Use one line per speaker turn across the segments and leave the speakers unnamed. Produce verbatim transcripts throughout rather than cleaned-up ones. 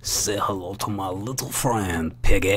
Say hello to my little friend, Piggy.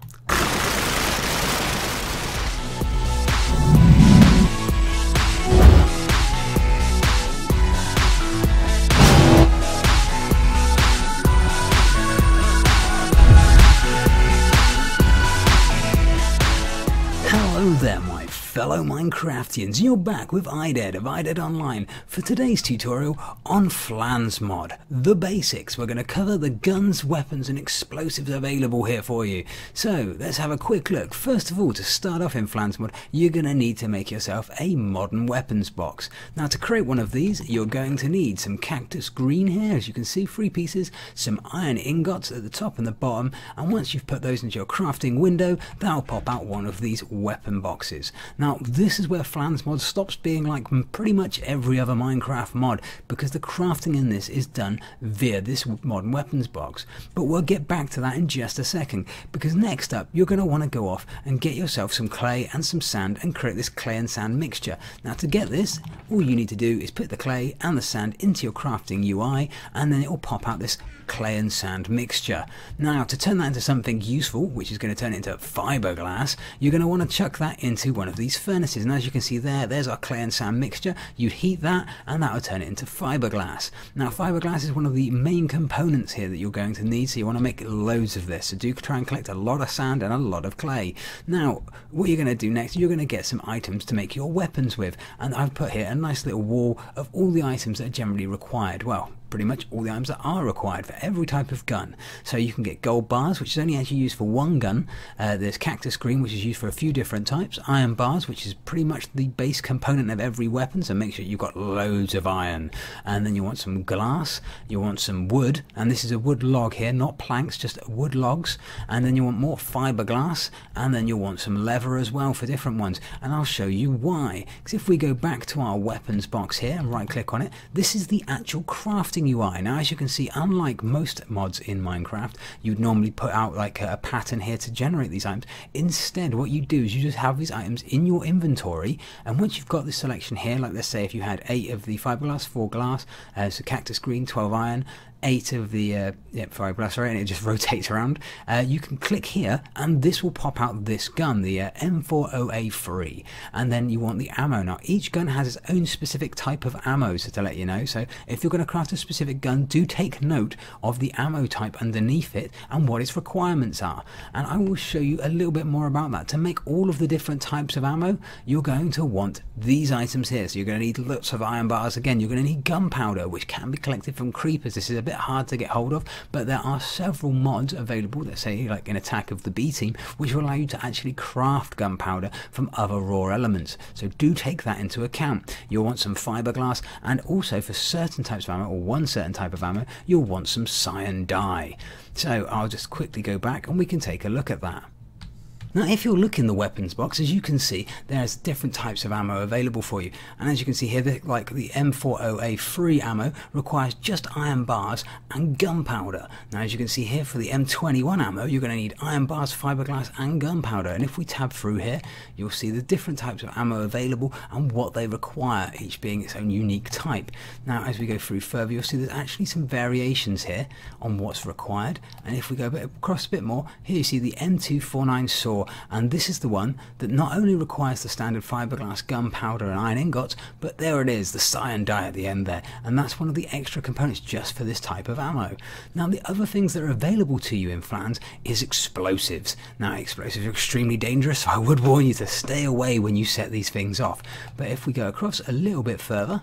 Hello there, my fellow Minecraftians. You're back with IDED of IDEDOnline for today's tutorial on Flans Mod. The basics. We're going to cover the guns, weapons and explosives available here for you. So let's have a quick look. First of all, to start off in Flans Mod, you're going to need to make yourself a modern weapons box. Now, to create one of these, you're going to need some cactus green here, as you can see, three pieces, some iron ingots at the top and the bottom, and once you've put those into your crafting window, that'll pop out one of these weapon boxes. Now, this is where Flans Mod stops being like pretty much every other Minecraft mod, because the crafting in this is done via this modern weapons box. But we'll get back to that in just a second, because next up you're going to want to go off and get yourself some clay and some sand and create this clay and sand mixture. Now, to get this, all you need to do is put the clay and the sand into your crafting U I, and then it will pop out this clay and sand mixture. Now, to turn that into something useful, which is going to turn it into fiberglass, you're going to want to chuck that into one of these furnaces, and as you can see there, there's our clay and sand mixture. You'd heat that and that would turn it into fiberglass. Now, fiberglass is one of the main components here that you're going to need, so you want to make loads of this. So do try and collect a lot of sand and a lot of clay. Now, what you're going to do next, you're going to get some items to make your weapons with, and I've put here a nice little wall of all the items that are generally required. Well, pretty much all the items that are required for every type of gun. So you can get gold bars, which is only actually used for one gun. Uh, there's cactus green, which is used for a few different types. Iron bars, which is pretty much the base component of every weapon, so make sure you've got loads of iron. And then you want some glass, you want some wood, and this is a wood log here, not planks, just wood logs. And then you want more fiberglass, and then you'll want some leather as well for different ones. And I'll show you why. Because if we go back to our weapons box here and right click on it, this is the actual crafting U I. Now, as you can see, unlike most mods in Minecraft, you'd normally put out like a pattern here to generate these items. Instead, what you do is you just have these items in your inventory, and once you've got this selection here, like let's say if you had eight of the fiberglass, four glass, uh, so cactus green, twelve iron, eight of the uh, yeah, fiberglass, right, and it just rotates around, uh, you can click here and this will pop out this gun, the uh, M forty A three, and then you want the ammo. Now, each gun has its own specific type of ammo, so to let you know, so if you're going to craft a specific gun, do take note of the ammo type underneath it and what its requirements are, and I will show you a little bit more about that. To make all of the different types of ammo, you're going to want these items here, so you're going to need lots of iron bars. Again, you're going to need gunpowder, which can be collected from creepers. This is a bit hard to get hold of, but there are several mods available, let's say like an Attack of the B Team, which will allow you to actually craft gunpowder from other raw elements, so do take that into account. You'll want some fiberglass, and also for certain types of ammo, or one certain type of ammo, you'll want some cyan dye. So I'll just quickly go back and we can take a look at that. Now, if you look in the weapons box, as you can see, there's different types of ammo available for you. And as you can see here, the, like the M forty A three ammo requires just iron bars and gunpowder. Now, as you can see here, for the M twenty-one ammo, you're going to need iron bars, fiberglass and gunpowder. And if we tab through here, you'll see the different types of ammo available and what they require, each being its own unique type. Now, as we go through further, you'll see there's actually some variations here on what's required. And if we go a bit across a bit more, here you see the M two forty-nine saw. And this is the one that not only requires the standard fiberglass, gunpowder and iron ingots, but there it is, the cyan dye at the end there, and that's one of the extra components just for this type of ammo. Now, the other things that are available to you in Flans is explosives. Now, explosives are extremely dangerous, so I would warn you to stay away when you set these things off. But if we go across a little bit further,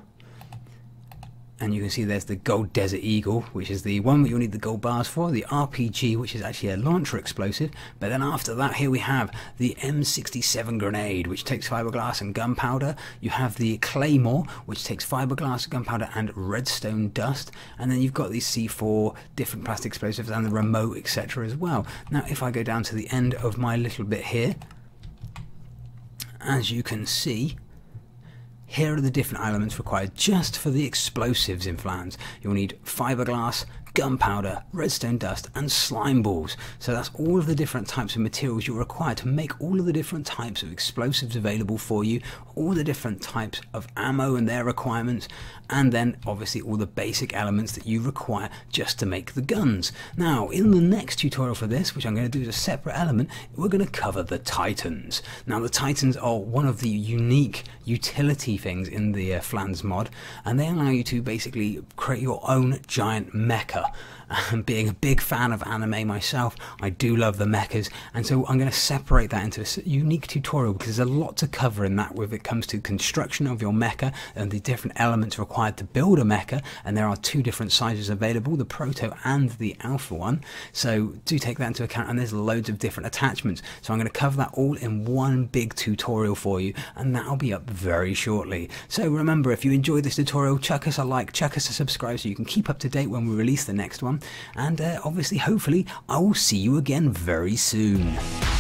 and you can see there's the Gold Desert Eagle, which is the one that you'll need the gold bars for, the R P G, which is actually a launcher explosive, but then after that, here we have the M sixty-seven grenade, which takes fiberglass and gunpowder. You have the Claymore, which takes fiberglass, gunpowder and redstone dust, and then you've got these C four different plastic explosives and the remote, et cetera as well. Now, if I go down to the end of my little bit here, as you can see, here are the different elements required just for the explosives in Flans. You'll need fiberglass, gunpowder, redstone dust, and slime balls. So that's all of the different types of materials you're required to make all of the different types of explosives available for you, all the different types of ammo and their requirements, and then obviously all the basic elements that you require just to make the guns. Now, in the next tutorial for this, which I'm going to do as a separate element, we're going to cover the Titans. Now, the Titans are one of the unique utility things in the uh, Flans mod, and they allow you to basically create your own giant mecha. And being a big fan of anime myself, I do love the mechas, and so I'm going to separate that into a unique tutorial because there's a lot to cover in that when it comes to construction of your mecha and the different elements required to build a mecha. And there are two different sizes available, the Proto and the Alpha one, so do take that into account. And there's loads of different attachments, so I'm going to cover that all in one big tutorial for you, and that'll be up very shortly. So remember, if you enjoyed this tutorial, chuck us a like, chuck us a subscribe so you can keep up to date when we release the next one. And uh, obviously, hopefully, I will see you again very soon.